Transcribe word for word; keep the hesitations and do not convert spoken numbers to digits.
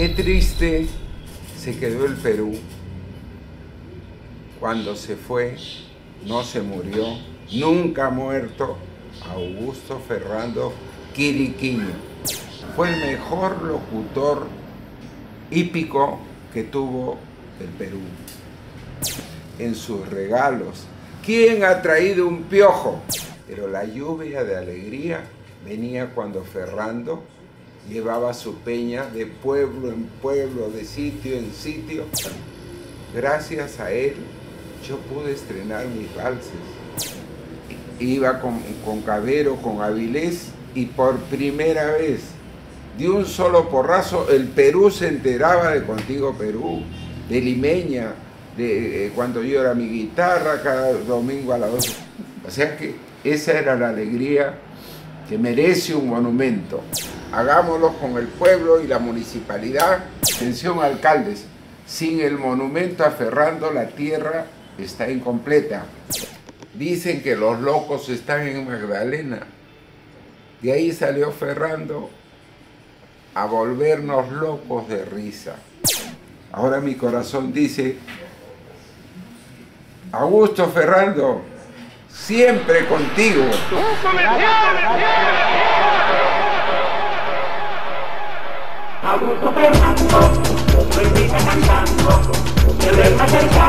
Qué triste se quedó el Perú. Cuando se fue, no se murió, nunca ha muerto, Augusto Ferrando Quiriquiño. Fue el mejor locutor hípico que tuvo el Perú. En sus regalos, ¿quién ha traído un piojo? Pero la lluvia de alegría venía cuando Ferrando llevaba su peña de pueblo en pueblo, de sitio en sitio. Gracias a él, yo pude estrenar mis valses. Iba con, con Cabero, con Avilés, y por primera vez, de un solo porrazo, el Perú se enteraba de Contigo Perú, de Limeña, de eh, cuando yo era mi guitarra, cada domingo a las doce. O sea que esa era la alegría que merece un monumento. Hagámoslo con el pueblo y la municipalidad. Atención, alcaldes, sin el monumento a Ferrando la tierra está incompleta. Dicen que los locos están en Magdalena. De ahí salió Ferrando a volvernos locos de risa. Ahora mi corazón dice: Augusto Ferrando, siempre contigo. Augusto Ferrando, lo invita cantando, que venga a